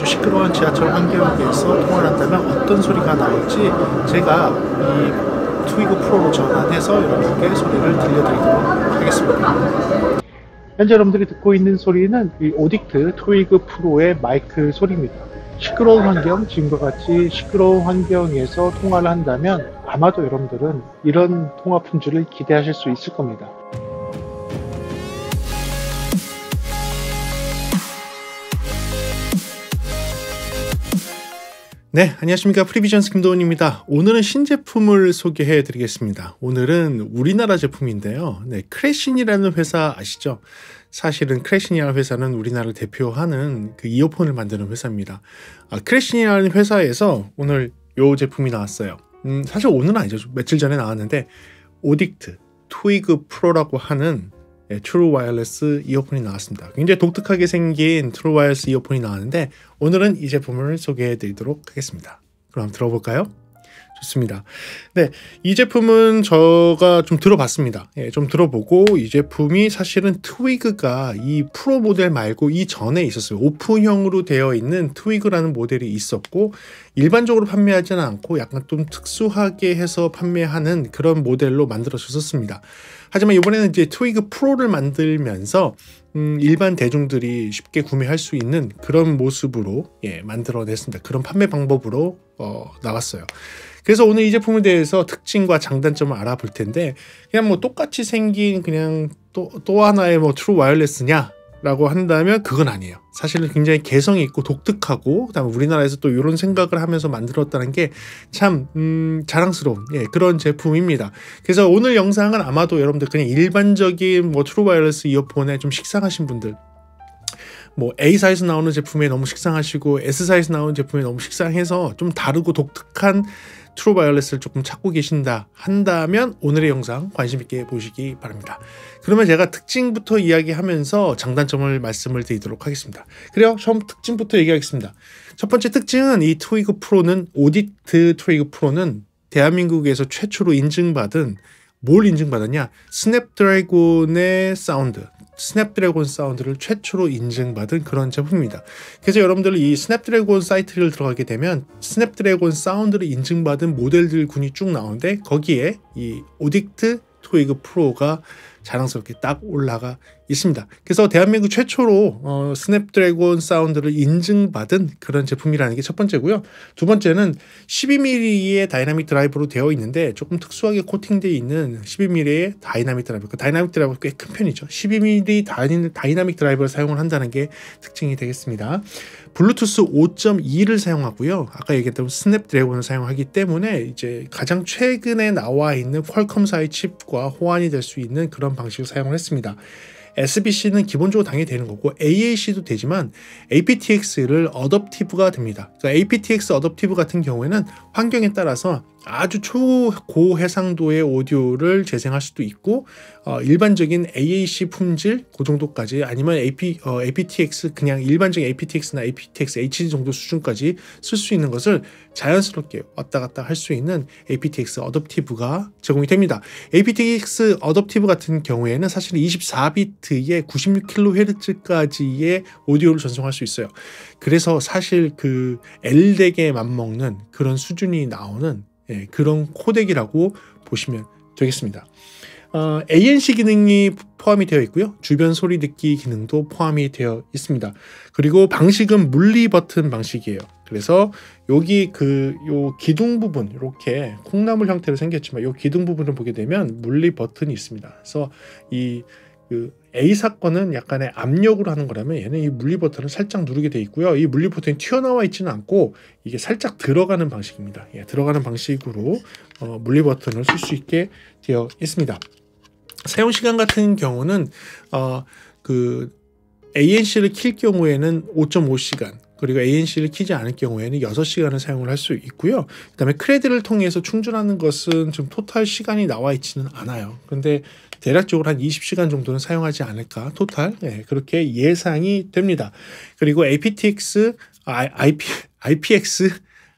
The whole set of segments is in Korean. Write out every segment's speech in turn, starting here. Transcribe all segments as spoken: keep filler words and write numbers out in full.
시끄러운 지하철 환경에서 통화를 한다면 어떤 소리가 나올지 제가 이 트위그 프로로 전환해서 여러분께 소리를 들려드리도록 하겠습니다. 현재 여러분들이 듣고 있는 소리는 이 오딕트 트위그 프로의 마이크 소리입니다. 시끄러운 환경, 지금과 같이 시끄러운 환경에서 통화를 한다면 아마도 여러분들은 이런 통화 품질을 기대하실 수 있을 겁니다. 네, 안녕하십니까. 프리비전스 김도훈입니다. 오늘은 신제품을 소개해 드리겠습니다. 오늘은 우리나라 제품인데요. 네, 크래신이라는 회사 아시죠? 사실은 크래신이라는 회사는 우리나라를 대표하는 그 이어폰을 만드는 회사입니다. 아, 크래신이라는 회사에서 오늘 이 제품이 나왔어요. 음, 사실 오늘은 아니죠. 며칠 전에 나왔는데 오딕트 트위그 프로라고 하는 네, 트루 와이어리스 이어폰이 나왔습니다. 굉장히 독특하게 생긴 트루 와이어리스 이어폰이 나왔는데 오늘은 이 제품을 소개해 드리도록 하겠습니다. 그럼 들어볼까요? 좋습니다. 네, 이 제품은 제가 좀 들어봤습니다. 예, 좀 들어보고 이 제품이 사실은 트위그가 이 프로 모델 말고 이전에 있었어요. 오픈형으로 되어 있는 트위그라는 모델이 있었고 일반적으로 판매하지는 않고 약간 좀 특수하게 해서 판매하는 그런 모델로 만들어졌었습니다. 하지만 이번에는 이제 트위그 프로를 만들면서 음, 일반 대중들이 쉽게 구매할 수 있는 그런 모습으로 예, 만들어냈습니다. 그런 판매 방법으로 어, 나왔어요. 그래서 오늘 이 제품에 대해서 특징과 장단점을 알아볼 텐데 그냥 뭐 똑같이 생긴 그냥 또, 또 하나의 뭐 트루 와이어리스냐 라고 한다면 그건 아니에요. 사실은 굉장히 개성이 있고 독특하고 그다음에 우리나라에서 또 이런 생각을 하면서 만들었다는 게 참 음, 자랑스러운 예, 그런 제품입니다. 그래서 오늘 영상은 아마도 여러분들 그냥 일반적인 뭐 트루 와이어리스 이어폰에 좀 식상하신 분들 뭐 A사에서 나오는 제품에 너무 식상하시고 S사에서 나오는 제품에 너무 식상해서 좀 다르고 독특한 트루 와이어리스를 조금 찾고 계신다 한다면 오늘의 영상 관심 있게 보시기 바랍니다. 그러면 제가 특징부터 이야기하면서 장단점을 말씀을 드리도록 하겠습니다. 그래요, 처음 특징부터 얘기하겠습니다. 첫 번째 특징은 이 트위그 프로는 오딕트 트위그 프로는 대한민국에서 최초로 인증받은 뭘 인증받았냐? 스냅드래곤의 사운드, 스냅드래곤 사운드를 최초로 인증받은 그런 제품입니다. 그래서 여러분들 이 스냅드래곤 사이트를 들어가게 되면 스냅드래곤 사운드를 인증받은 모델들 군이 쭉 나오는데 거기에 이 오딕트 트위그 프로가 자랑스럽게 딱 올라가 있습니다. 그래서 대한민국 최초로 어, 스냅드래곤 사운드를 인증받은 그런 제품이라는 게 첫 번째고요. 두 번째는 십이 밀리미터의 다이나믹 드라이버로 되어 있는데 조금 특수하게 코팅되어 있는 십이 밀리미터의 다이나믹 드라이버. 그 다이나믹 드라이버가 꽤 큰 편이죠. 십이 밀리미터 다이나믹, 다이나믹 드라이버를 사용을 한다는 게 특징이 되겠습니다. 블루투스 오 점 이를 사용하고요. 아까 얘기했던 스냅드래곤을 사용하기 때문에 이제 가장 최근에 나와 있는 퀄컴사의 칩과 호환이 될 수 있는 그런 방식을 사용을 했습니다. 에스비씨는 기본적으로 당연히 되는 거고 에이에이씨도 되지만 에이피티엑스를 어댑티브가 됩니다. 그러니까 에이피티엑스 어댑티브 같은 경우에는 환경에 따라서 아주 초고해상도의 오디오를 재생할 수도 있고 어, 일반적인 에이에이씨 품질 그 정도까지 아니면 에이피, 어, 에이피티엑스 그냥 일반적인 에이피티엑스나 에이피티엑스 에이치디 정도 수준까지 쓸 수 있는 것을 자연스럽게 왔다 갔다 할 수 있는 에이피티엑스 어댑티브가 제공이 됩니다. 에이피티엑스 어댑티브 같은 경우에는 사실 이십사 비트의 구십육 킬로헤르츠까지의 오디오를 전송할 수 있어요. 그래서 사실 그 엘덱에 맞먹는 그런 수준이 나오는 예, 그런 코덱이라고 보시면 되겠습니다. 어, 에이엔씨 기능이 포함이 되어 있고요. 주변 소리 듣기 기능도 포함이 되어 있습니다. 그리고 방식은 물리 버튼 방식이에요. 그래서 여기 그 요 기둥 부분 이렇게 콩나물 형태로 생겼지만 요 기둥 부분을 보게 되면 물리 버튼이 있습니다. 그래서 이 그 A 사건은 약간의 압력으로 하는 거라면 얘는 이 물리 버튼을 살짝 누르게 되어 있고요. 이 물리 버튼이 튀어나와 있지는 않고 이게 살짝 들어가는 방식입니다. 예, 들어가는 방식으로 어, 물리 버튼을 쓸 수 있게 되어 있습니다. 사용 시간 같은 경우는 어, 그 에이엔씨를 킬 경우에는 오 점 오 시간 그리고 에이엔씨를 키지 않을 경우에는 여섯 시간을 사용을 할 수 있고요. 그 다음에 크레드를 통해서 충전하는 것은 좀 토탈 시간이 나와 있지는 않아요. 근데 대략적으로 한 이십 시간 정도는 사용하지 않을까 토탈 네, 그렇게 예상이 됩니다. 그리고 에이피티엑스, 아이피, 아이피엑스,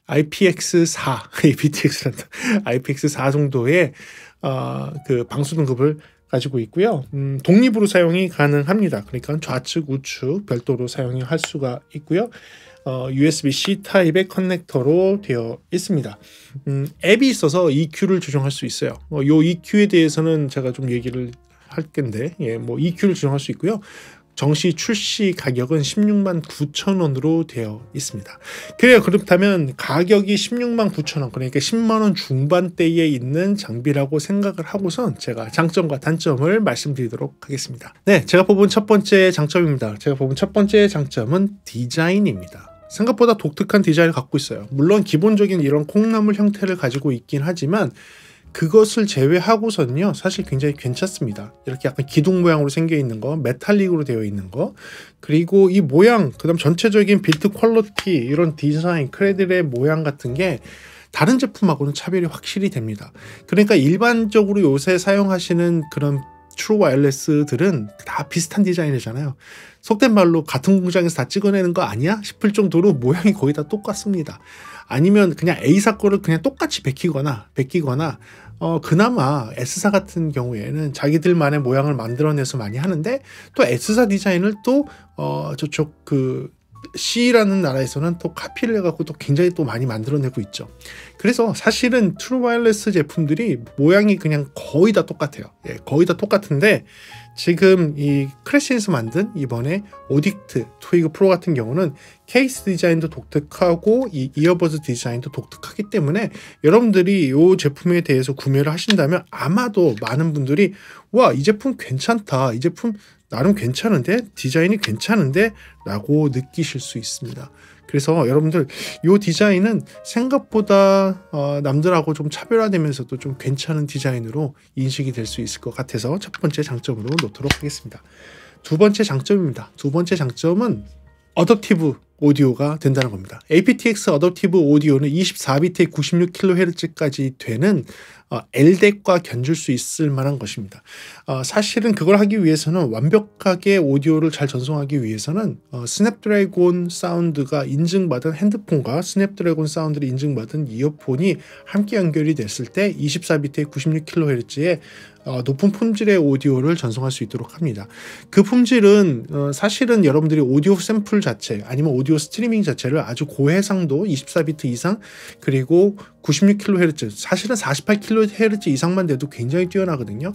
아이피엑스4, 에이피티엑스란다. 아이피엑스사 정도의 어, 그 방수 등급을 가지고 있고요. 음, 독립으로 사용이 가능합니다. 그러니까 좌측, 우측 별도로 사용을 할 수가 있고요. 어, 유에스비-C 타입의 커넥터로 되어 있습니다. 음, 앱이 있어서 이큐를 조정할 수 있어요. 어, 요 이큐에 대해서는 제가 좀 얘기를 할 건데, 예, 뭐 이큐를 조정할 수 있고요. 정시 출시 가격은 십육만 구천 원으로 되어 있습니다. 그래요. 그렇다면 가격이 십육만 구천 원, 그러니까 십만 원 중반대에 있는 장비라고 생각을 하고선 제가 장점과 단점을 말씀드리도록 하겠습니다. 네, 제가 뽑은 첫 번째 장점입니다. 제가 뽑은 첫 번째 장점은 디자인입니다. 생각보다 독특한 디자인을 갖고 있어요. 물론 기본적인 이런 콩나물 형태를 가지고 있긴 하지만 그것을 제외하고서는요, 사실 굉장히 괜찮습니다. 이렇게 약간 기둥 모양으로 생겨 있는 거, 메탈릭으로 되어 있는 거, 그리고 이 모양, 그 다음 전체적인 빌드 퀄리티, 이런 디자인, 크레들의 모양 같은 게 다른 제품하고는 차별이 확실히 됩니다. 그러니까 일반적으로 요새 사용하시는 그런 트루 와이어리스들은 다 비슷한 디자인이잖아요. 속된 말로 같은 공장에서 다 찍어내는 거 아니야? 싶을 정도로 모양이 거의 다 똑같습니다. 아니면 그냥 A사 거를 그냥 똑같이 베끼거나 베끼거나 어 그나마 S사 같은 경우에는 자기들만의 모양을 만들어내서 많이 하는데, 또 S사 디자인을 또 어 저쪽 그 C라는 나라에서는 또 카피를 해갖고 또 굉장히 또 많이 만들어내고 있죠. 그래서 사실은 트루 와이어리스 제품들이 모양이 그냥 거의 다 똑같아요. 예, 거의 다 똑같은데 지금 이 크래신에서 만든 이번에 오딕트 트위그 프로 같은 경우는 케이스 디자인도 독특하고 이 이어버즈 디자인도 독특하기 때문에 여러분들이 이 제품에 대해서 구매를 하신다면 아마도 많은 분들이 와, 이 제품 괜찮다, 이 제품 나름 괜찮은데, 디자인이 괜찮은데 라고 느끼실 수 있습니다. 그래서 여러분들 이 디자인은 생각보다 어, 남들하고 좀 차별화되면서도 좀 괜찮은 디자인으로 인식이 될 수 있을 것 같아서 첫 번째 장점으로 놓도록 하겠습니다. 두 번째 장점입니다. 두 번째 장점은 어댑티브 오디오가 된다는 겁니다. 에이피티엑스 어댑티브 오디오는 이십사 비트에 구십육 킬로헤르츠까지 되는 어, 엘덱과 견줄 수 있을 만한 것입니다. 어, 사실은 그걸 하기 위해서는, 완벽하게 오디오를 잘 전송하기 위해서는 어, 스냅드래곤 사운드가 인증받은 핸드폰과 스냅드래곤 사운드를 인증받은 이어폰이 함께 연결이 됐을 때 이십사 비트에 구십육 킬로헤르츠의 어, 높은 품질의 오디오를 전송할 수 있도록 합니다. 그 품질은 어, 사실은 여러분들이 오디오 샘플 자체 아니면 오디오 스트리밍 자체를 아주 고해상도 이십사 비트 이상, 그리고 구십육 킬로헤르츠, 사실은 사십팔 킬로헤르츠 이상만 돼도 굉장히 뛰어나거든요.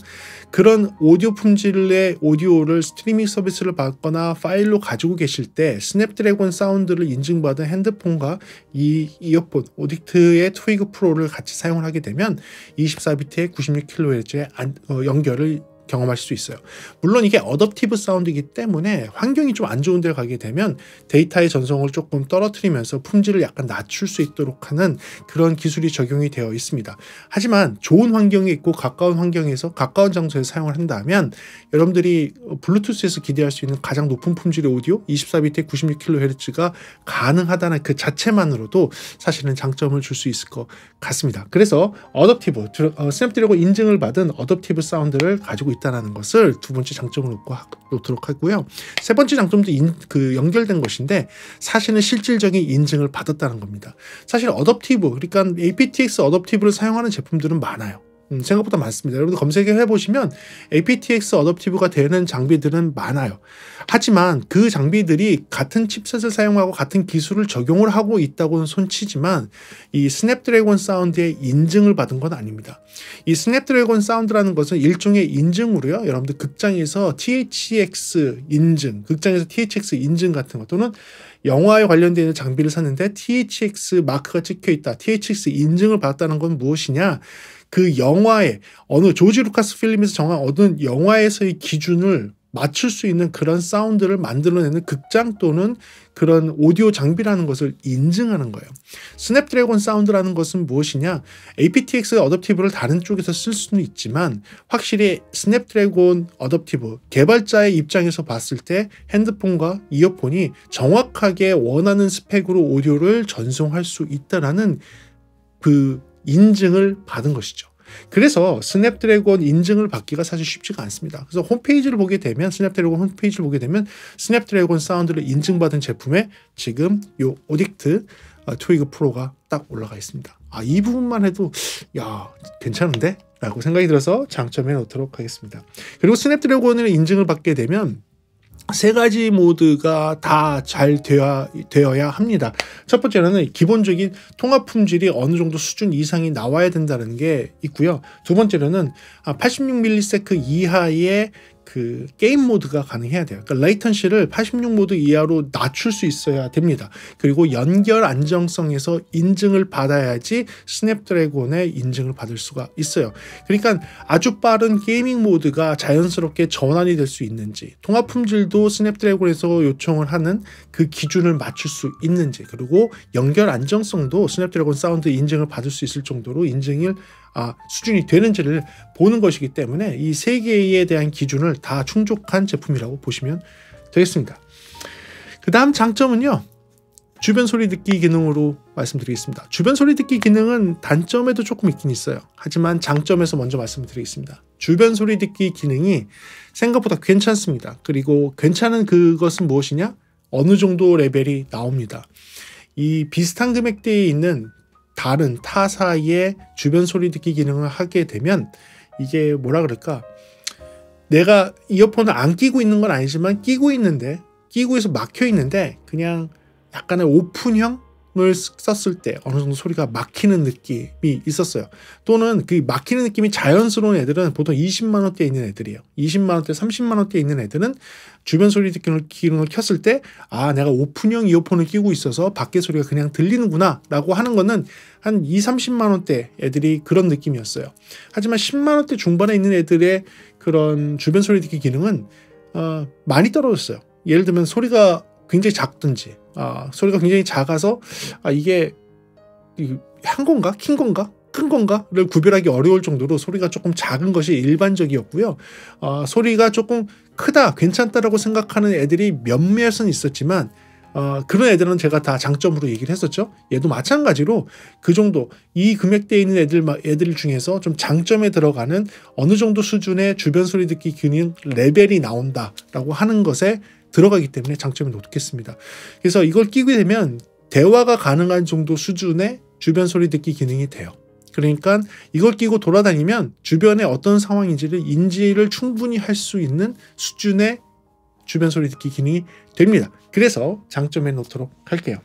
그런 오디오 품질의 오디오를 스트리밍 서비스를 받거나 파일로 가지고 계실 때 스냅드래곤 사운드를 인증받은 핸드폰과 이 이어폰 오딕트의 트위그 프로를 같이 사용을 하게 되면 이십사 비트에 구십육 킬로헤르츠의 어, 연결을 경험하실 수 있어요. 물론 이게 어댑티브 사운드이기 때문에 환경이 좀 안 좋은 데 가게 되면 데이터의 전송을 조금 떨어뜨리면서 품질을 약간 낮출 수 있도록 하는 그런 기술이 적용이 되어 있습니다. 하지만 좋은 환경에 있고 가까운 환경에서, 가까운 장소에서 사용을 한다면 여러분들이 블루투스에서 기대할 수 있는 가장 높은 품질의 오디오 이십사 비트에 구십육 킬로헤르츠가 가능하다는 그 자체만으로도 사실은 장점을 줄 수 있을 것 같습니다. 그래서 어댑티브, 어, 스냅드래곤 인증을 받은 어댑티브 사운드를 가지고 있다는 것을 두 번째 장점으로 놓도록 하고요. 세 번째 장점도 인, 그 연결된 것인데 사실은 실질적인 인증을 받았다는 겁니다. 사실 어댑티브, 그러니까 에이피티엑스 어댑티브를 사용하는 제품들은 많아요. 음, 생각보다 많습니다. 여러분들 검색을 해보시면 에이피티엑스 어댑티브가 되는 장비들은 많아요. 하지만 그 장비들이 같은 칩셋을 사용하고 같은 기술을 적용을 하고 있다고는 손치지만 이 스냅드래곤 사운드의 인증을 받은 건 아닙니다. 이 스냅드래곤 사운드라는 것은 일종의 인증으로요, 여러분들 극장에서 티에이치엑스 인증, 극장에서 티에이치엑스 인증 같은 것, 또는 영화에 관련되어 있는 장비를 샀는데 티에이치엑스 마크가 찍혀있다, 티에이치엑스 인증을 받았다는 건 무엇이냐, 그 영화에 어느 조지 루카스 필름에서 정한 어떤 영화에서의 기준을 맞출 수 있는 그런 사운드를 만들어내는 극장 또는 그런 오디오 장비라는 것을 인증하는 거예요. 스냅드래곤 사운드라는 것은 무엇이냐, 에이피티엑스 어댑티브를 다른 쪽에서 쓸 수는 있지만 확실히 스냅드래곤 어댑티브 개발자의 입장에서 봤을 때 핸드폰과 이어폰이 정확하게 원하는 스펙으로 오디오를 전송할 수 있다라는 그 인증을 받은 것이죠. 그래서 스냅드래곤 인증을 받기가 사실 쉽지가 않습니다. 그래서 홈페이지를 보게 되면, 스냅드래곤 홈페이지를 보게 되면 스냅드래곤 사운드를 인증받은 제품에 지금 요 오딕트 트위그 프로가 딱 올라가 있습니다. 아, 이 부분만 해도 야, 괜찮은데? 라고 생각이 들어서 장점에 놓도록 하겠습니다. 그리고 스냅드래곤을 인증을 받게 되면 세 가지 모드가 다 잘 되어야, 되어야 합니다. 첫 번째는 기본적인 통합 품질이 어느 정도 수준 이상이 나와야 된다는 게 있고요. 두 번째로는 팔십육 밀리세컨드 이하의 그 게임 모드가 가능해야 돼요. 그러니까 레이턴시를 팔십육 모드 이하로 낮출 수 있어야 됩니다. 그리고 연결 안정성에서 인증을 받아야지 스냅드래곤의 인증을 받을 수가 있어요. 그러니까 아주 빠른 게이밍 모드가 자연스럽게 전환이 될 수 있는지, 통합 품질도 스냅드래곤에서 요청을 하는 그 기준을 맞출 수 있는지, 그리고 연결 안정성도 스냅드래곤 사운드 인증을 받을 수 있을 정도로 인증을 아, 수준이 되는지를 보는 것이기 때문에 이 세 개에 대한 기준을 다 충족한 제품이라고 보시면 되겠습니다. 그 다음 장점은요, 주변 소리 듣기 기능으로 말씀드리겠습니다. 주변 소리 듣기 기능은 단점에도 조금 있긴 있어요. 하지만 장점에서 먼저 말씀드리겠습니다. 주변 소리 듣기 기능이 생각보다 괜찮습니다. 그리고 괜찮은 그것은 무엇이냐? 어느 정도 레벨이 나옵니다. 이 비슷한 금액대에 있는 다른 타사의 주변 소리 듣기 기능을 하게 되면 이게 뭐라 그럴까, 내가 이어폰을 안 끼고 있는 건 아니지만 끼고 있는데, 끼고 있어 막혀 있는데 그냥 약간의 오픈형을 썼을 때 어느 정도 소리가 막히는 느낌이 있었어요. 또는 그 막히는 느낌이 자연스러운 애들은 보통 이십만 원대에 있는 애들이에요. 이십만 원대, 삼십만 원대에 있는 애들은 주변 소리 듣기 기능을 켰을 때 아, 내가 오픈형 이어폰을 끼고 있어서 밖에 소리가 그냥 들리는구나 라고 하는 거는 한 이십, 삼십만 원대 애들이 그런 느낌이었어요. 하지만 십만 원대 중반에 있는 애들의 그런 주변 소리 듣기 기능은 어, 많이 떨어졌어요. 예를 들면 소리가 굉장히 작든지, 아, 소리가 굉장히 작아서 아, 이게 한 건가? 킨 건가? 큰 건가?를 구별하기 어려울 정도로 소리가 조금 작은 것이 일반적이었고요. 어, 소리가 조금 크다, 괜찮다라고 생각하는 애들이 몇몇은 있었지만 어, 그런 애들은 제가 다 장점으로 얘기를 했었죠. 얘도 마찬가지로 그 정도, 이 금액대에 있는 애들, 애들 중에서 좀 장점에 들어가는 어느 정도 수준의 주변 소리 듣기 기능 레벨이 나온다라고 하는 것에 들어가기 때문에 장점이 높겠습니다. 그래서 이걸 끼게 되면 대화가 가능한 정도 수준의 주변 소리 듣기 기능이 돼요. 그러니까 이걸 끼고 돌아다니면 주변에 어떤 상황인지를 인지를 충분히 할 수 있는 수준의 주변 소리 듣기 기능이 됩니다. 그래서 장점에 놓도록 할게요.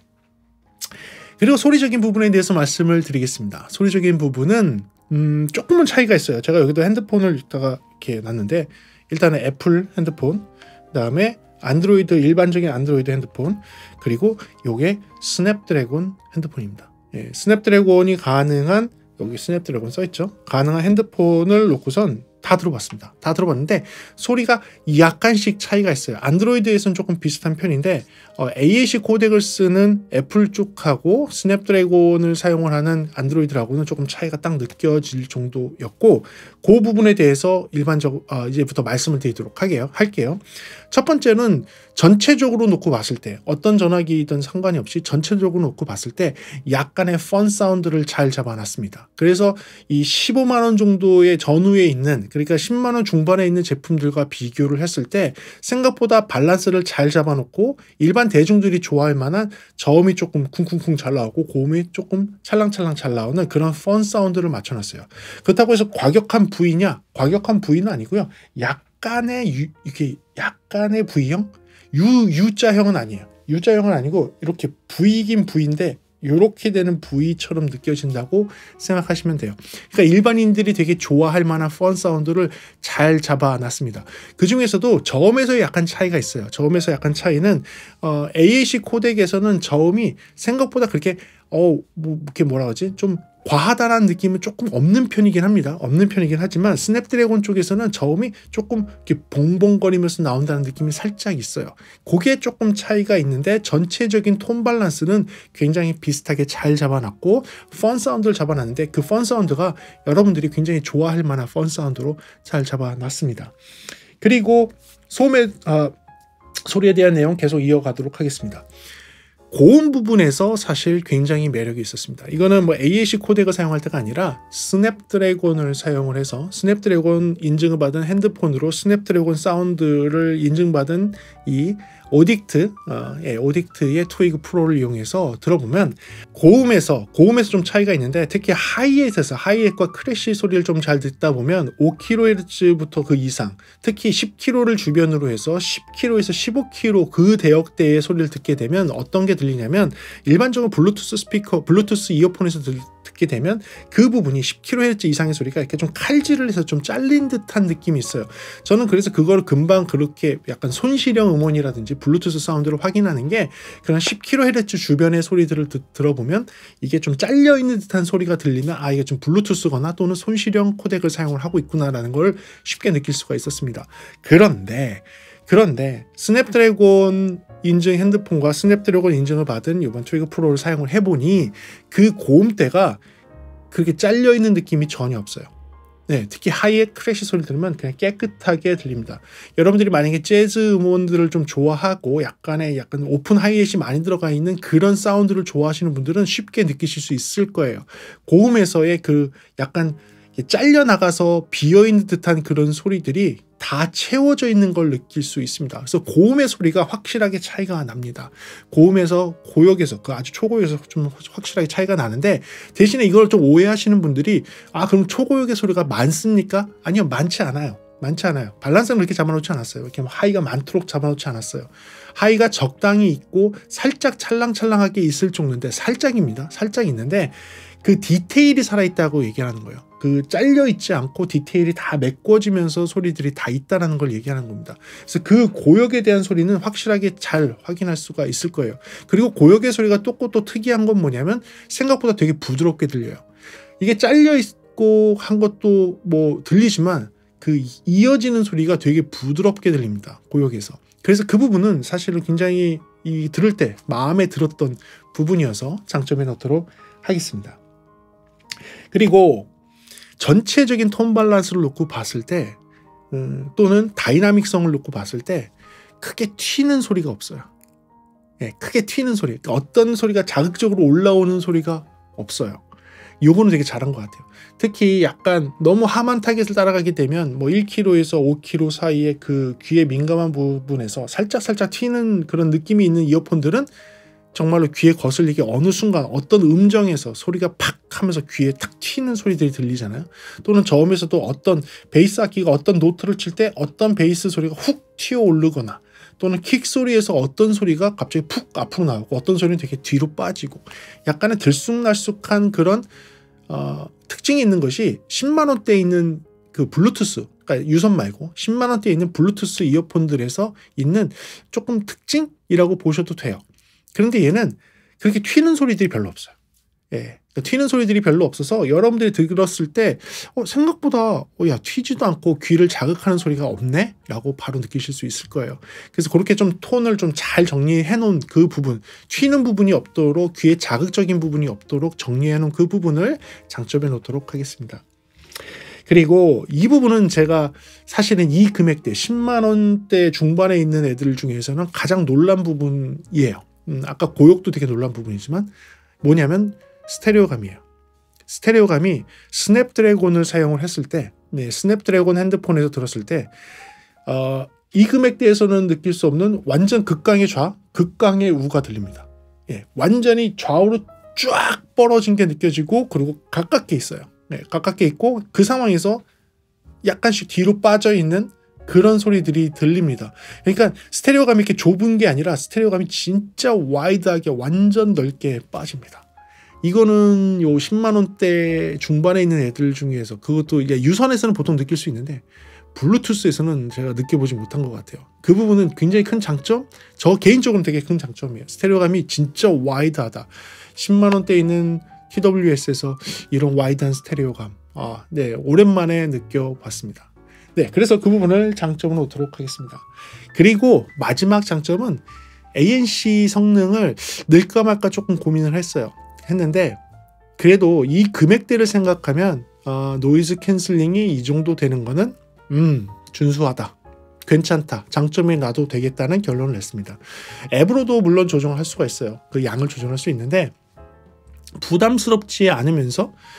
그리고 소리적인 부분에 대해서 말씀을 드리겠습니다. 소리적인 부분은 음, 조금은 차이가 있어요. 제가 여기도 핸드폰을 이따가 이렇게 놨는데, 일단은 애플 핸드폰, 그 다음에 안드로이드, 일반적인 안드로이드 핸드폰, 그리고 요게 스냅드래곤 핸드폰입니다. 예, 스냅드래곤이 가능한, 여기 스냅드래곤 써있죠. 가능한 핸드폰을 놓고선 다 들어봤습니다. 다 들어봤는데 소리가 약간씩 차이가 있어요. 안드로이드에서는 조금 비슷한 편인데 어, 에이에이씨 코덱을 쓰는 애플 쪽하고 스냅드래곤을 사용을 하는 안드로이드라고는 조금 차이가 딱 느껴질 정도였고, 그 부분에 대해서 일반적으로 어, 이제부터 말씀을 드리도록 하게요, 할게요. 첫 번째는 전체적으로 놓고 봤을 때, 어떤 전화기이든 상관이 없이 전체적으로 놓고 봤을 때 약간의 펀 사운드를 잘 잡아놨습니다. 그래서 이 십오만 원 정도의 전후에 있는, 그러니까 십만 원 중반에 있는 제품들과 비교를 했을 때 생각보다 밸런스를 잘 잡아놓고 일반 대중들이 좋아할 만한 저음이 조금 쿵쿵쿵 잘 나오고 고음이 조금 찰랑찰랑 잘 나오는 그런 펀 사운드를 맞춰놨어요. 그렇다고 해서 과격한 V냐? 과격한 V는 아니고요. 약간의 유, 이렇게 약간의 V형? U, U자형은 아니에요. U자형은 아니고 이렇게 V긴 V인데 이렇게 되는 V처럼 느껴진다고 생각하시면 돼요. 그러니까 일반인들이 되게 좋아할 만한 펀 사운드를 잘 잡아놨습니다. 그 중에서도 저음에서 약간 차이가 있어요. 저음에서 약간 차이는 어, 에이에이씨 코덱에서는 저음이 생각보다 그렇게 어, 뭐, 이렇게 뭐라 하지? 좀 과하다라는 느낌은 조금 없는 편이긴 합니다. 없는 편이긴 하지만 스냅드래곤 쪽에서는 저음이 조금 이렇게 봉봉거리면서 나온다는 느낌이 살짝 있어요. 그게 조금 차이가 있는데 전체적인 톤 밸런스는 굉장히 비슷하게 잘 잡아놨고 펀 사운드를 잡아놨는데 그 펀 사운드가 여러분들이 굉장히 좋아할 만한 펀 사운드로 잘 잡아놨습니다. 그리고 소음의 어, 소리에 대한 내용 계속 이어가도록 하겠습니다. 고음 부분에서 사실 굉장히 매력이 있었습니다. 이거는 뭐 에이에이씨 코덱을 사용할 때가 아니라 스냅드래곤을 사용을 해서 스냅드래곤 인증을 받은 핸드폰으로 스냅드래곤 사운드를 인증받은 이 오딕트, 어, 예, 오딕트의 트위그 프로를 이용해서 들어보면 고음에서 고음에서 좀 차이가 있는데 특히 하이햇에서 하이햇과 크래쉬 소리를 좀 잘 듣다 보면 오 킬로헤르츠부터 그 이상, 특히 십 킬로미터를 주변으로 해서 십 킬로미터에서 십오 킬로미터 그 대역대의 소리를 듣게 되면 어떤 게 들리냐면 일반적으로 블루투스 스피커, 블루투스 이어폰에서 들, 듣게 되면 그 부분이 십 킬로헤르츠 이상의 소리가 이렇게 좀 칼질을 해서 좀 잘린 듯한 느낌이 있어요. 저는 그래서 그거를 금방 그렇게 약간 손실형 음원이라든지 블루투스 사운드를 확인하는 게 그런 십 킬로헤르츠 주변의 소리들을 드, 들어보면 이게 좀 잘려 있는 듯한 소리가 들리면 아 이게 좀 블루투스거나 또는 손실형 코덱을 사용을 하고 있구나라는 걸 쉽게 느낄 수가 있었습니다. 그런데 그런데 스냅드래곤 인증 핸드폰과 스냅드래곤 인증을 받은 이번 트위그 프로를 사용을 해보니 그 고음대가 그렇게 잘려있는 느낌이 전혀 없어요. 네, 특히 하이햇 크래쉬 소리 들으면 그냥 깨끗하게 들립니다. 여러분들이 만약에 재즈 음원들을 좀 좋아하고 약간의 약간 오픈 하이햇이 많이 들어가 있는 그런 사운드를 좋아하시는 분들은 쉽게 느끼실 수 있을 거예요. 고음에서의 그 약간 잘려나가서 비어있는 듯한 그런 소리들이 다 채워져 있는 걸 느낄 수 있습니다. 그래서 고음의 소리가 확실하게 차이가 납니다. 고음에서 고역에서 그 아주 초고역에서 좀 확실하게 차이가 나는데 대신에 이걸 좀 오해하시는 분들이 아 그럼 초고역의 소리가 많습니까? 아니요, 많지 않아요. 많지 않아요. 밸런스는 그렇게 잡아놓지 않았어요. 이렇게 하이가 많도록 잡아놓지 않았어요. 하이가 적당히 있고 살짝 찰랑찰랑하게 있을 정도인데 살짝입니다. 살짝 있는데 그 디테일이 살아있다고 얘기하는 거예요. 그 잘려있지 않고 디테일이 다 메꿔지면서 소리들이 다 있다는 걸 얘기하는 겁니다. 그래서 그 고역에 대한 소리는 확실하게 잘 확인할 수가 있을 거예요. 그리고 고역의 소리가 또 또 특이한 건 뭐냐면 생각보다 되게 부드럽게 들려요. 이게 잘려있고 한 것도 뭐 들리지만 그 이어지는 소리가 되게 부드럽게 들립니다. 고역에서. 그래서 그 부분은 사실은 굉장히 이 들을 때 마음에 들었던 부분이어서 장점에 넣도록 하겠습니다. 그리고 전체적인 톤 밸런스를 놓고 봤을 때 음, 또는 다이나믹성을 놓고 봤을 때 크게 튀는 소리가 없어요. 예, 크게 튀는 소리, 어떤 소리가 자극적으로 올라오는 소리가 없어요. 요거는 되게 잘한 것 같아요. 특히 약간 너무 험한 타겟을 따라가게 되면 뭐 일 킬로미터에서 오 킬로미터 사이에 그 귀에 민감한 부분에서 살짝살짝 튀는 그런 느낌이 있는 이어폰들은 정말로 귀에 거슬리게 어느 순간 어떤 음정에서 소리가 팍 하면서 귀에 탁 튀는 소리들이 들리잖아요. 또는 저음에서도 어떤 베이스 악기가 어떤 노트를 칠 때 어떤 베이스 소리가 훅 튀어 오르거나 또는 킥 소리에서 어떤 소리가 갑자기 푹 앞으로 나오고 어떤 소리는 되게 뒤로 빠지고 약간의 들쑥날쑥한 그런 어, 특징이 있는 것이 십만 원대에 있는 그 블루투스, 그러니까 유선 말고 십만 원대에 있는 블루투스 이어폰들에서 있는 조금 특징이라고 보셔도 돼요. 그런데 얘는 그렇게 튀는 소리들이 별로 없어요. 예, 그러니까 튀는 소리들이 별로 없어서 여러분들이 들었을 때 어, 생각보다 어, 야 튀지도 않고 귀를 자극하는 소리가 없네? 라고 바로 느끼실 수 있을 거예요. 그래서 그렇게 좀 톤을 좀 잘 정리해 놓은 그 부분, 튀는 부분이 없도록 귀에 자극적인 부분이 없도록 정리해 놓은 그 부분을 장점에 놓도록 하겠습니다. 그리고 이 부분은 제가 사실은 이 금액대 십만 원대 중반에 있는 애들 중에서는 가장 놀란 부분이에요. 음, 아까 고역도 되게 놀란 부분이지만 뭐냐면 스테레오감이에요. 스테레오감이 스냅드래곤을 사용을 했을 때, 네, 스냅드래곤 핸드폰에서 들었을 때 어, 이 금액대에서는 느낄 수 없는 완전 극강의 좌, 극강의 우가 들립니다. 예, 완전히 좌우로 쫙 벌어진 게 느껴지고 그리고 가깝게 있어요. 네, 가깝게 있고 그 상황에서 약간씩 뒤로 빠져 있는 그런 소리들이 들립니다. 그러니까 스테레오감이 이렇게 좁은 게 아니라 스테레오감이 진짜 와이드하게 완전 넓게 빠집니다. 이거는 요 십만 원대 중반에 있는 애들 중에서 그것도 이게 유선에서는 보통 느낄 수 있는데 블루투스에서는 제가 느껴보지 못한 것 같아요. 그 부분은 굉장히 큰 장점? 저 개인적으로는 되게 큰 장점이에요. 스테레오감이 진짜 와이드하다. 십만 원대에 있는 티더블유에스에서 이런 와이드한 스테레오감, 아, 네, 오랜만에 느껴봤습니다. 네, 그래서 그 부분을 장점으로 놓도록 하겠습니다. 그리고 마지막 장점은 에이엔씨 성능을 넣을까 말까 조금 고민을 했어요. 했는데 그래도 이 금액대를 생각하면 어, 노이즈 캔슬링이 이 정도 되는 거는 음 준수하다, 괜찮다, 장점이 놔도 되겠다는 결론을 냈습니다. 앱으로도 물론 조정을 할 수가 있어요. 그 양을 조정할 수 있는데 부담스럽지 않으면서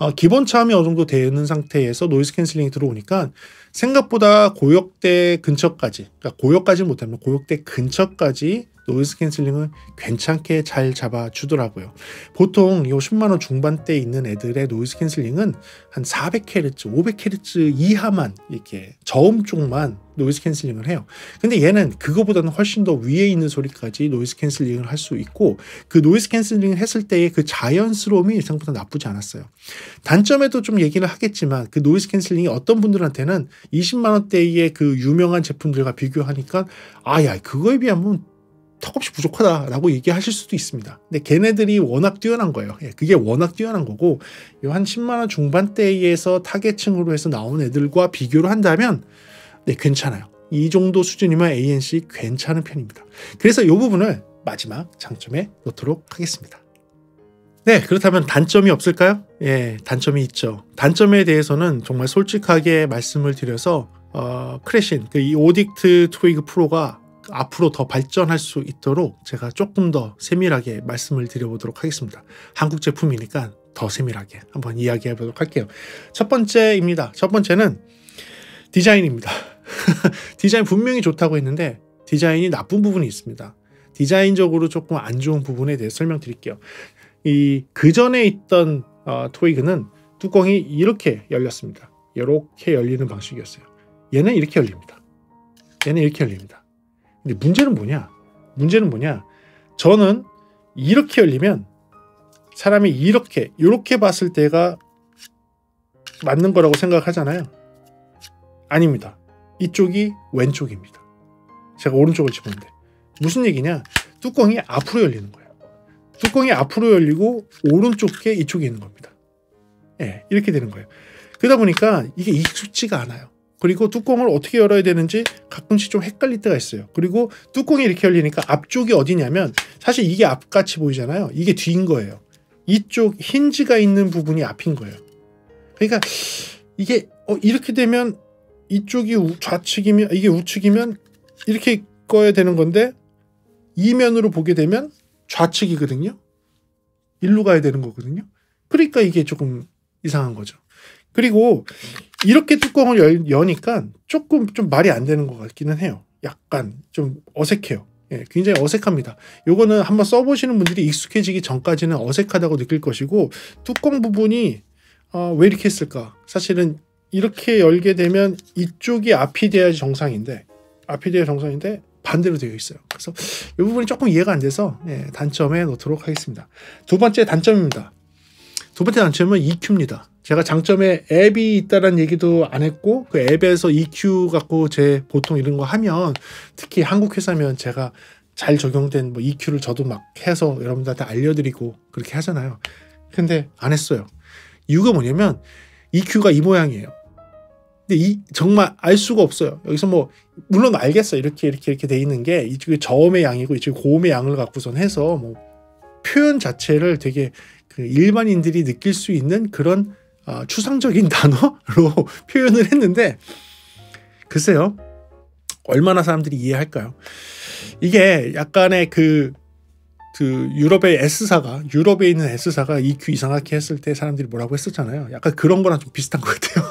어, 기본 차음이 어느 정도 되는 상태에서 노이즈 캔슬링이 들어오니까 생각보다 고역대 근처까지, 그러니까 고역까지 못하면 고역대 근처까지 노이즈 캔슬링을 괜찮게 잘 잡아주더라고요. 보통 이 십만 원 중반대에 있는 애들의 노이즈 캔슬링은 한 사백 헤르츠, 오백 헤르츠 이하만 이렇게 저음 쪽만 노이즈 캔슬링을 해요. 근데 얘는 그거보다는 훨씬 더 위에 있는 소리까지 노이즈 캔슬링을 할 수 있고, 그 노이즈 캔슬링을 했을 때의 그 자연스러움이 생각보다 나쁘지 않았어요. 단점에도 좀 얘기를 하겠지만 그 노이즈 캔슬링이 어떤 분들한테는 이십만 원대의 그 유명한 제품들과 비교하니까 아야 그거에 비하면 턱없이 부족하다라고 얘기하실 수도 있습니다. 근데 걔네들이 워낙 뛰어난 거예요. 그게 워낙 뛰어난 거고, 한 십만 원 중반대에서 타겟층으로 해서 나온 애들과 비교를 한다면 네, 괜찮아요. 이 정도 수준이면 에이엔씨 괜찮은 편입니다. 그래서 이 부분을 마지막 장점에 놓도록 하겠습니다. 네, 그렇다면 단점이 없을까요? 예, 단점이 있죠. 단점에 대해서는 정말 솔직하게 말씀을 드려서 어, 크래신, 그 이 오딕트 트위그 프로가 앞으로 더 발전할 수 있도록 제가 조금 더 세밀하게 말씀을 드려보도록 하겠습니다. 한국 제품이니까 더 세밀하게 한번 이야기해 보도록 할게요. 첫 번째입니다. 첫 번째는 디자인입니다. 디자인 분명히 좋다고 했는데 디자인이 나쁜 부분이 있습니다. 디자인적으로 조금 안 좋은 부분에 대해 설명드릴게요. 이 그전에 있던 어, 트위그는 뚜껑이 이렇게 열렸습니다. 이렇게 열리는 방식이었어요. 얘는 이렇게 열립니다. 얘는 이렇게 열립니다. 근데 문제는 뭐냐? 문제는 뭐냐? 저는 이렇게 열리면 사람이 이렇게 이렇게 봤을 때가 맞는 거라고 생각하잖아요. 아닙니다. 이쪽이 왼쪽입니다. 제가 오른쪽을 집었는데 무슨 얘기냐? 뚜껑이 앞으로 열리는 거예요. 뚜껑이 앞으로 열리고 오른쪽에 이쪽에 있는 겁니다. 예, 이렇게 되는 거예요. 그러다 보니까 이게 익숙지가 않아요. 그리고 뚜껑을 어떻게 열어야 되는지 가끔씩 좀 헷갈릴 때가 있어요. 그리고 뚜껑이 이렇게 열리니까 앞쪽이 어디냐면 사실 이게 앞같이 보이잖아요. 이게 뒤인 거예요. 이쪽 힌지가 있는 부분이 앞인 거예요. 그러니까 이게 어, 이렇게 되면 이쪽이 우, 좌측이면 이게 우측이면 이렇게 꺼야 되는 건데 이면으로 보게 되면 좌측이거든요. 일로 가야 되는 거거든요. 그러니까 이게 조금 이상한 거죠. 그리고 이렇게 뚜껑을 열, 여니까 조금 좀 말이 안 되는 것 같기는 해요. 약간 좀 어색해요. 예, 굉장히 어색합니다. 요거는 한번 써보시는 분들이 익숙해지기 전까지는 어색하다고 느낄 것이고, 뚜껑 부분이 어, 왜 이렇게 했을까? 사실은 이렇게 열게 되면 이쪽이 앞이 돼야지 정상인데 앞이 돼야 정상인데 반대로 되어 있어요. 그래서 이 부분이 조금 이해가 안 돼서 예, 단점에 놓도록 하겠습니다. 두 번째 단점입니다. 두 번째 단점은 이큐입니다. 제가 장점에 앱이 있다는 얘기도 안 했고, 그 앱에서 이큐 갖고 제 보통 이런 거 하면, 특히 한국 회사면 제가 잘 적용된 뭐 이큐를 저도 막 해서 여러분들한테 알려드리고 그렇게 하잖아요. 근데 안 했어요. 이유가 뭐냐면 이큐가 이 모양이에요. 근데 이 정말 알 수가 없어요. 여기서 뭐 물론 알겠어요. 이렇게 이렇게 이렇게 돼 있는 게 이쪽이 저음의 양이고 이쪽이 고음의 양을 갖고선 해서 뭐 표현 자체를 되게 그 일반인들이 느낄 수 있는 그런 어, 추상적인 단어로 표현을 했는데 글쎄요. 얼마나 사람들이 이해할까요? 이게 약간의 그, 그 유럽의 S사가 유럽에 있는 S사가 이큐 이상하게 했을 때 사람들이 뭐라고 했었잖아요. 약간 그런 거랑 좀 비슷한 것 같아요.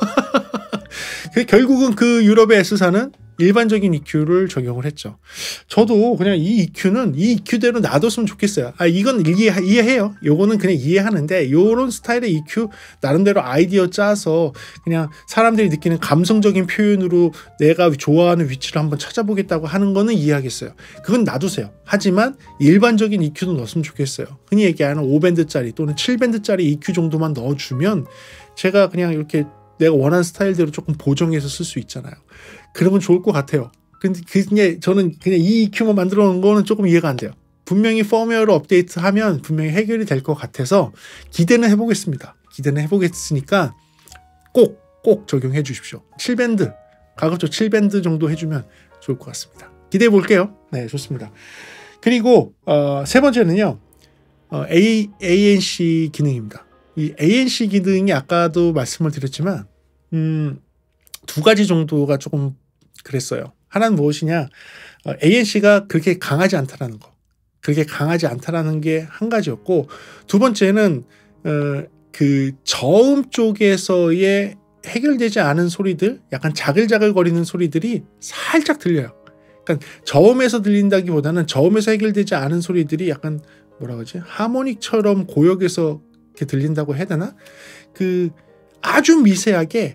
결국은 그 유럽의 S사는 일반적인 이큐를 적용을 했죠. 저도 그냥 이 이큐는 이 이큐대로 놔뒀으면 좋겠어요. 아, 이건 이해, 이해해요. 요거는 그냥 이해하는데 요런 스타일의 이큐 나름대로 아이디어 짜서 그냥 사람들이 느끼는 감성적인 표현으로 내가 좋아하는 위치를 한번 찾아보겠다고 하는 거는 이해하겠어요. 그건 놔두세요. 하지만 일반적인 이큐도 넣었으면 좋겠어요. 흔히 얘기하는 오 밴드짜리 또는 칠 밴드짜리 이큐 정도만 넣어주면 제가 그냥 이렇게 내가 원하는 스타일대로 조금 보정해서 쓸 수 있잖아요. 그러면 좋을 것 같아요. 근데 그게 저는 그냥 이 이큐만 만들어 놓은 거는 조금 이해가 안 돼요. 분명히 펌웨어를 업데이트하면 분명히 해결이 될 것 같아서 기대는 해보겠습니다. 기대는 해보겠으니까 꼭, 꼭 적용해 주십시오. 칠 밴드, 가급적 칠 밴드 정도 해주면 좋을 것 같습니다. 기대해 볼게요. 네, 좋습니다. 그리고 어, 세 번째는요. 어, A, 에이엔씨 기능입니다. 이 에이엔씨 기능이 아까도 말씀을 드렸지만 음, 두 가지 정도가 조금 그랬어요. 하나는 무엇이냐? 어, 에이엔씨가 그렇게 강하지 않다라는 거. 그렇게 강하지 않다라는 게 한 가지였고, 두 번째는 어, 그 저음 쪽에서의 해결되지 않은 소리들, 약간 자글자글거리는 소리들이 살짝 들려요. 그러니까 저음에서 들린다기보다는 저음에서 해결되지 않은 소리들이 약간 뭐라 그러지? 하모닉처럼 고역에서 이렇게 들린다고 해야 되나? 그 아주 미세하게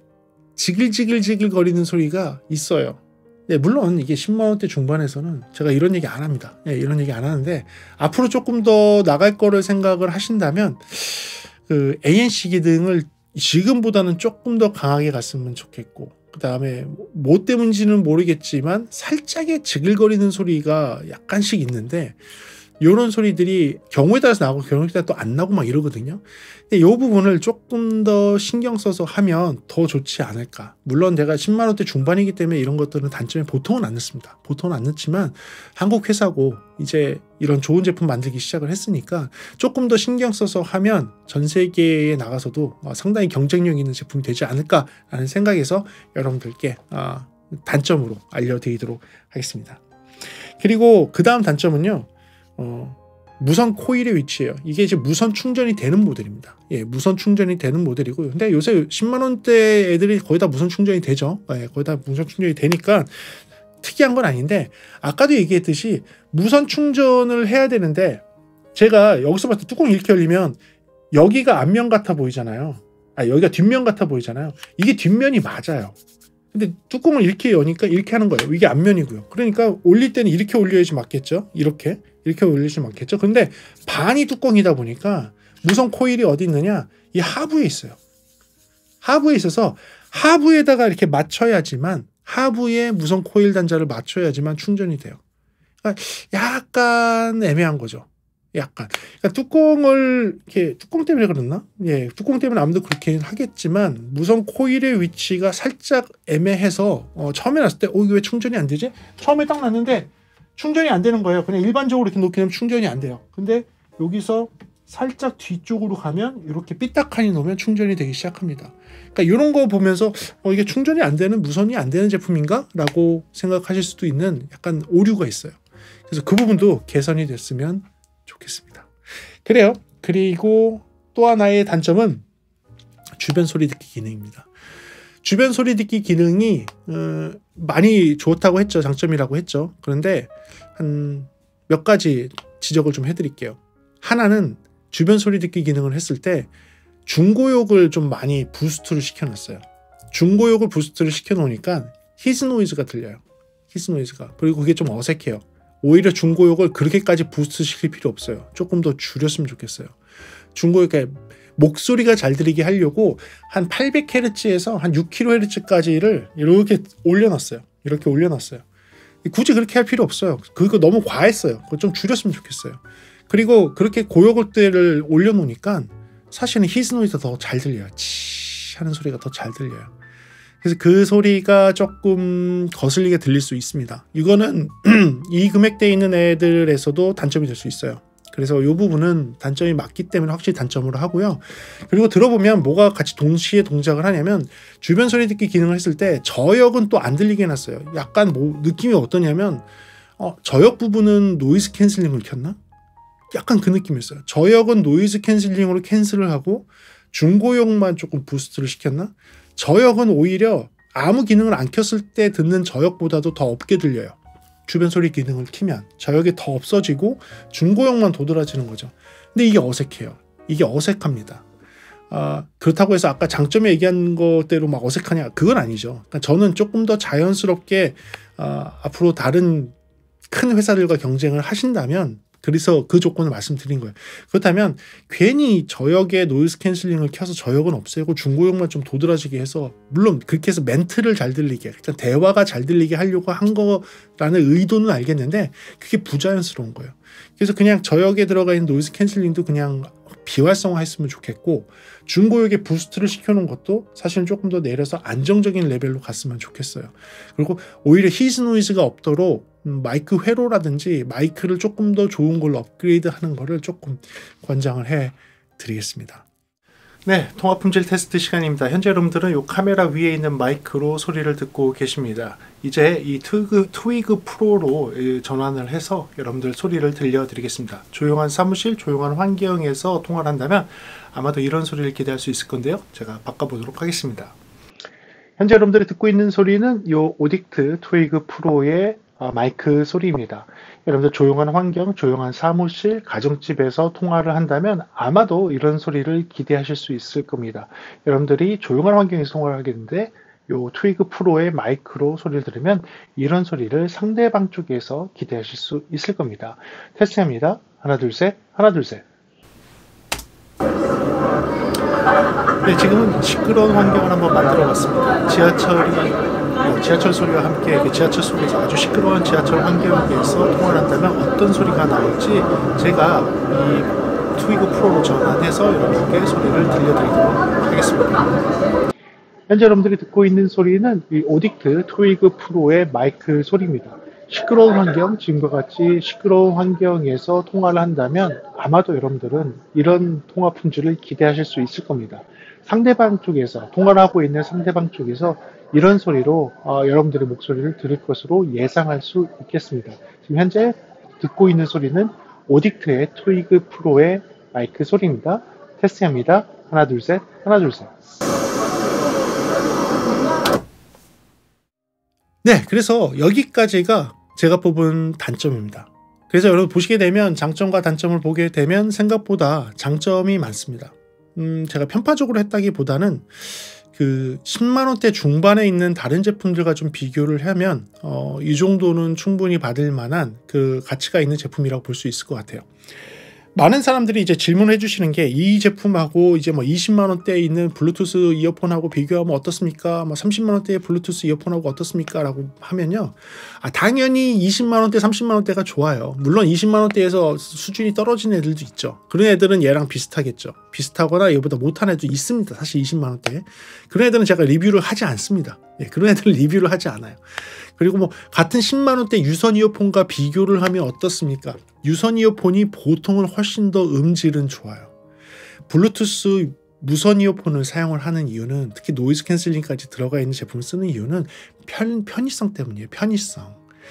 지글지글지글 거리는 소리가 있어요. 네, 물론 이게 십만 원대 중반에서는 제가 이런 얘기 안 합니다. 네, 이런 얘기 안 하는데 앞으로 조금 더 나갈 거를 생각을 하신다면 그 에이엔씨 기능을 지금보다는 조금 더 강하게 갔으면 좋겠고, 그 다음에 뭐 때문인지는 모르겠지만 살짝의 지글거리는 소리가 약간씩 있는데 이런 소리들이 경우에 따라서 나고 경우에 따라 또 안 나고 막 이러거든요. 근데 이 부분을 조금 더 신경 써서 하면 더 좋지 않을까. 물론 내가 십만 원대 중반이기 때문에 이런 것들은 단점에 보통은 안 넣습니다. 보통은 안 넣지만 한국 회사고 이제 이런 좋은 제품 만들기 시작을 했으니까 조금 더 신경 써서 하면 전 세계에 나가서도 상당히 경쟁력 있는 제품이 되지 않을까라는 생각에서 여러분들께 단점으로 알려드리도록 하겠습니다. 그리고 그 다음 단점은요. 어, 무선 코일의 위치예요. 이게 이제 무선 충전이 되는 모델입니다. 예, 무선 충전이 되는 모델이고요. 근데 요새 십만 원대 애들이 거의 다 무선 충전이 되죠. 예, 거의 다 무선 충전이 되니까 특이한 건 아닌데 아까도 얘기했듯이 무선 충전을 해야 되는데 제가 여기서 봤을 때 뚜껑 이렇게 열리면 여기가 앞면 같아 보이잖아요. 아, 여기가 뒷면 같아 보이잖아요. 이게 뒷면이 맞아요. 근데 뚜껑을 이렇게 여니까 이렇게 하는 거예요. 이게 앞면이고요. 그러니까 올릴 때는 이렇게 올려야지 맞겠죠. 이렇게 이렇게 올리지 맞겠죠. 근데 반이 뚜껑이다 보니까 무선 코일이 어디 있느냐? 이 하부에 있어요. 하부에 있어서 하부에다가 이렇게 맞춰야지만 하부에 무선 코일 단자를 맞춰야지만 충전이 돼요. 그러니까 약간 애매한 거죠. 약간. 그러니까 뚜껑을 이렇게 뚜껑 때문에 그랬나? 예, 뚜껑 때문에 아무도 그렇게 하겠지만 무선 코일의 위치가 살짝 애매해서 어, 처음에 놨을 때 어, 이게 왜 충전이 안 되지? 처음에 딱 놨는데 충전이 안 되는 거예요. 그냥 일반적으로 이렇게 놓게 되면 충전이 안 돼요. 근데 여기서 살짝 뒤쪽으로 가면 이렇게 삐딱하니 놓으면 충전이 되기 시작합니다. 그러니까 이런 거 보면서 어, 이게 충전이 안 되는 무선이 안 되는 제품인가? 라고 생각하실 수도 있는 약간 오류가 있어요. 그래서 그 부분도 개선이 됐으면 좋겠습니다. 그래요. 그리고 또 하나의 단점은 주변 소리 듣기 기능입니다. 주변 소리 듣기 기능이 어, 많이 좋다고 했죠. 장점이라고 했죠. 그런데 한 몇 가지 지적을 좀 해드릴게요. 하나는 주변 소리 듣기 기능을 했을 때 중고역을 좀 많이 부스트를 시켜놨어요. 중고역을 부스트를 시켜놓으니까 히즈 노이즈가 들려요. 히즈 노이즈가. 그리고 그게 좀 어색해요. 오히려 중고역을 그렇게까지 부스트 시킬 필요 없어요. 조금 더 줄였으면 좋겠어요. 중고역, 그러니까 목소리가 잘 들리게 하려고 한 팔백 헤르츠에서 한 육 킬로헤르츠까지를 이렇게 올려놨어요. 이렇게 올려놨어요. 굳이 그렇게 할 필요 없어요. 그거 너무 과했어요. 그거 좀 줄였으면 좋겠어요. 그리고 그렇게 고역대를 올려놓으니까 사실은 히즈 노이즈가 더 잘 들려요. 치 하는 소리가 더 잘 들려요. 그래서 그 소리가 조금 거슬리게 들릴 수 있습니다. 이거는 이 금액대에 있는 애들에서도 단점이 될 수 있어요. 그래서 이 부분은 단점이 맞기 때문에 확실히 단점으로 하고요. 그리고 들어보면 뭐가 같이 동시에 동작을 하냐면 주변 소리 듣기 기능을 했을 때 저역은 또 안 들리게 해놨어요. 약간 뭐 느낌이 어떠냐면 어, 저역 부분은 노이즈 캔슬링을 켰나? 약간 그 느낌이었어요. 저역은 노이즈 캔슬링으로 캔슬을 하고 중고역만 조금 부스트를 시켰나? 저역은 오히려 아무 기능을 안 켰을 때 듣는 저역보다도 더 없게 들려요. 주변 소리 기능을 키면 저역이 더 없어지고 중고역만 도드라지는 거죠. 근데 이게 어색해요. 이게 어색합니다. 아, 그렇다고 해서 아까 장점에 얘기한 것대로 막 어색하냐? 그건 아니죠. 그러니까 저는 조금 더 자연스럽게 아, 앞으로 다른 큰 회사들과 경쟁을 하신다면 그래서 그 조건을 말씀드린 거예요. 그렇다면 괜히 저역에 노이즈 캔슬링을 켜서 저역은 없애고 중고역만 좀 도드라지게 해서 물론 그렇게 해서 멘트를 잘 들리게 일단 대화가 잘 들리게 하려고 한 거라는 의도는 알겠는데 그게 부자연스러운 거예요. 그래서 그냥 저역에 들어가 있는 노이즈 캔슬링도 그냥 비활성화 했으면 좋겠고 중고역에 부스트를 시켜놓은 것도 사실은 조금 더 내려서 안정적인 레벨로 갔으면 좋겠어요. 그리고 오히려 히즈 노이즈가 없도록 마이크 회로라든지 마이크를 조금 더 좋은 걸로 업그레이드 하는 거를 조금 권장을 해 드리겠습니다. 네, 통화 품질 테스트 시간입니다. 현재 여러분들은 이 카메라 위에 있는 마이크로 소리를 듣고 계십니다. 이제 이 트위그, 트위그 프로로 전환을 해서 여러분들 소리를 들려드리겠습니다. 조용한 사무실, 조용한 환경에서 통화를 한다면 아마도 이런 소리를 기대할 수 있을 건데요. 제가 바꿔보도록 하겠습니다. 현재 여러분들이 듣고 있는 소리는 이 오딕트 트위그 프로의 마이크 소리입니다. 여러분들 조용한 환경, 조용한 사무실, 가정집에서 통화를 한다면 아마도 이런 소리를 기대하실 수 있을 겁니다. 여러분들이 조용한 환경에서 통화를 하겠는데 이 트위그 프로의 마이크로 소리를 들으면 이런 소리를 상대방 쪽에서 기대하실 수 있을 겁니다. 테스트합니다. 하나 둘 셋, 하나 둘 셋. 네, 지금은 시끄러운 환경을 한번 만들어 봤습니다. 지하철이 지하철 소리와 함께 지하철 속에서 아주 시끄러운 지하철 환경에서 통화를 한다면 어떤 소리가 나올지 제가 이 트위그 프로로 전환해서 여러분께 소리를 들려드리도록 하겠습니다. 현재 여러분들이 듣고 있는 소리는 이 오딕트 트위그 프로의 마이크 소리입니다. 시끄러운 환경, 지금과 같이 시끄러운 환경에서 통화를 한다면 아마도 여러분들은 이런 통화 품질을 기대하실 수 있을 겁니다. 상대방 쪽에서, 통화를 하고 있는 상대방 쪽에서 이런 소리로 어, 여러분들의 목소리를 들을 것으로 예상할 수 있겠습니다. 지금 현재 듣고 있는 소리는 오딕트의 트위그 프로의 마이크 소리입니다. 테스트합니다. 하나 둘 셋, 하나 둘 셋. 네, 그래서 여기까지가 제가 뽑은 단점입니다. 그래서 여러분 보시게 되면 장점과 단점을 보게 되면 생각보다 장점이 많습니다. 음, 제가 편파적으로 했다기보다는 그 십만 원대 중반에 있는 다른 제품들과 좀 비교를 하면 어, 이 정도는 충분히 받을 만한 그 가치가 있는 제품이라고 볼 수 있을 것 같아요. 많은 사람들이 이제 질문을 해주시는 게 이 제품하고 이제 뭐 이십만 원대에 있는 블루투스 이어폰하고 비교하면 어떻습니까? 뭐 삼십만 원대의 블루투스 이어폰하고 어떻습니까? 라고 하면요. 아, 당연히 이십만 원대, 삼십만 원대가 좋아요. 물론 이십만 원대에서 수준이 떨어진 애들도 있죠. 그런 애들은 얘랑 비슷하겠죠. 비슷하거나 얘보다 못한 애도 있습니다. 사실 이십만 원대. 그런 애들은 제가 리뷰를 하지 않습니다. 예, 그런 애들은 리뷰를 하지 않아요. 그리고 뭐 같은 십만 원대 유선 이어폰과 비교를 하면 어떻습니까? 유선 이어폰이 보통은 훨씬 더 음질은 좋아요. 블루투스 무선 이어폰을 사용을 하는 이유는, 특히 노이즈 캔슬링까지 들어가 있는 제품을 쓰는 이유는 편, 편의성 때문이에요. 편의성.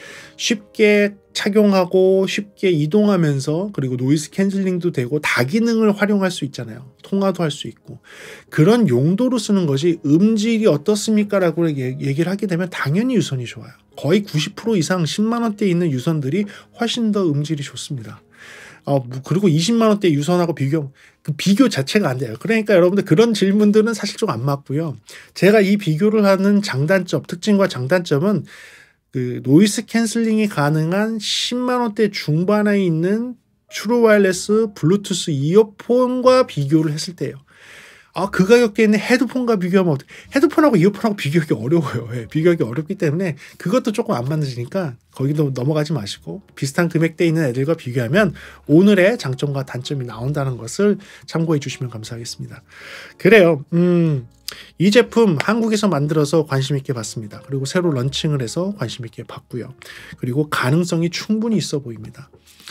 쉽게 착용하고 쉽게 이동하면서, 그리고 노이즈 캔슬링도 되고 다기능을 활용할 수 있잖아요. 통화도 할 수 있고. 그런 용도로 쓰는 것이 음질이 어떻습니까? 라고 얘기를 하게 되면 당연히 유선이 좋아요. 거의 구십 퍼센트 이상 십만 원대에 있는 유선들이 훨씬 더 음질이 좋습니다. 어, 그리고 이십만 원대 유선하고 비교, 그 비교 자체가 안 돼요. 그러니까 여러분들 그런 질문들은 사실 좀 안 맞고요. 제가 이 비교를 하는 장단점, 특징과 장단점은 그 노이즈 캔슬링이 가능한 십만 원대 중반에 있는 트루 와이어리스 블루투스 이어폰과 비교를 했을 때예요. 아, 그 가격대에 있는 헤드폰과 비교하면 어떻게, 헤드폰하고 이어폰하고 비교하기 어려워요. 예, 비교하기 어렵기 때문에 그것도 조금 안 맞으니까 거기도 넘어가지 마시고 비슷한 금액대에 있는 애들과 비교하면 오늘의 장점과 단점이 나온다는 것을 참고해 주시면 감사하겠습니다. 그래요. 음, 이 제품 한국에서 만들어서 관심 있게 봤습니다. 그리고 새로 런칭을 해서 관심 있게 봤고요. 그리고 가능성이 충분히 있어 보입니다.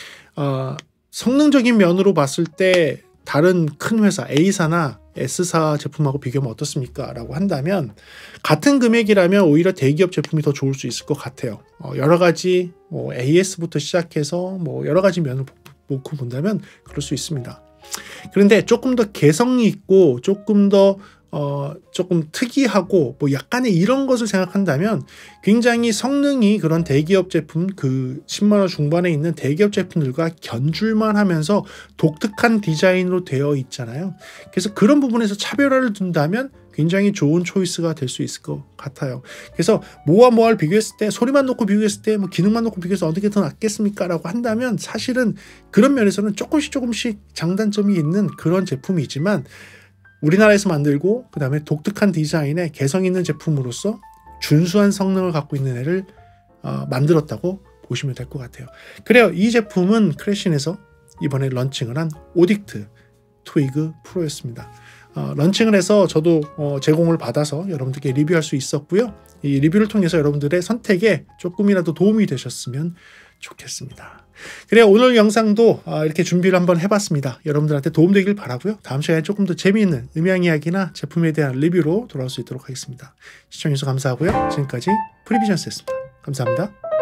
어, 성능적인 면으로 봤을 때 다른 큰 회사 A사나 S사 제품하고 비교하면 어떻습니까? 라고 한다면 같은 금액이라면 오히려 대기업 제품이 더 좋을 수 있을 것 같아요. 어, 여러 가지 뭐 에이에스부터 시작해서 뭐 여러 가지 면을 놓고 본다면 그럴 수 있습니다. 그런데 조금 더 개성이 있고 조금 더 어, 조금 특이하고 뭐 약간의 이런 것을 생각한다면 굉장히 성능이 그런 대기업 제품, 그 십만 원 중반에 있는 대기업 제품들과 견줄만 하면서 독특한 디자인으로 되어 있잖아요. 그래서 그런 부분에서 차별화를 둔다면 굉장히 좋은 초이스가 될 수 있을 것 같아요. 그래서 뭐와 뭐를 비교했을 때, 소리만 놓고 비교했을 때, 뭐 기능만 놓고 비교해서 어떻게 더 낫겠습니까? 라고 한다면 사실은 그런 면에서는 조금씩 조금씩 장단점이 있는 그런 제품이지만 우리나라에서 만들고 그 다음에 독특한 디자인에 개성 있는 제품으로서 준수한 성능을 갖고 있는 애를 어, 만들었다고 보시면 될 것 같아요. 그래요. 이 제품은 크래신에서 이번에 런칭을 한 오딕트 트위그 프로였습니다. 어, 런칭을 해서 저도 어, 제공을 받아서 여러분들께 리뷰할 수 있었고요. 이 리뷰를 통해서 여러분들의 선택에 조금이라도 도움이 되셨으면 좋겠습니다. 그래 오늘 영상도 이렇게 준비를 한번 해봤습니다. 여러분들한테 도움되길 바라고요. 다음 시간에 조금 더 재미있는 음향 이야기나 제품에 대한 리뷰로 돌아올 수 있도록 하겠습니다. 시청해주셔서 감사하고요. 지금까지 프리비전스였습니다. 감사합니다.